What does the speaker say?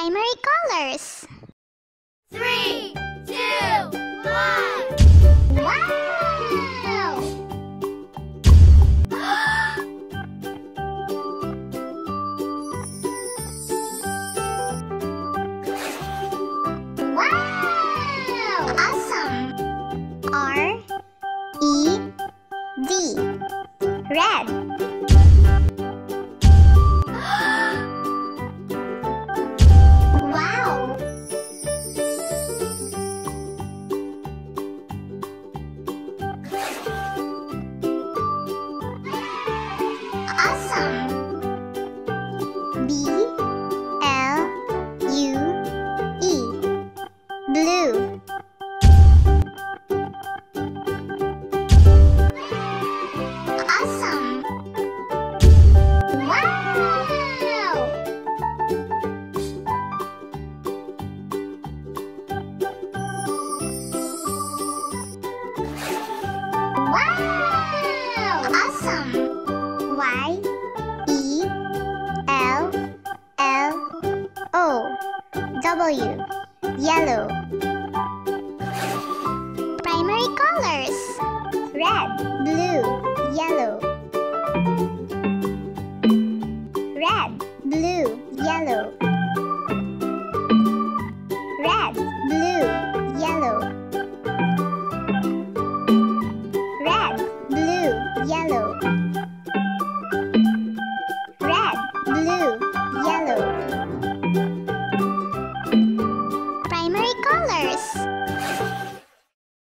primary colors. 3, 2, 1. Wow! Wow! Awesome! R-E-D. Red. Wow! Awesome! B-L-U-E. Blue. Awesome! Wow! Wow! Awesome! Y-E-L-L-O. W. Yellow.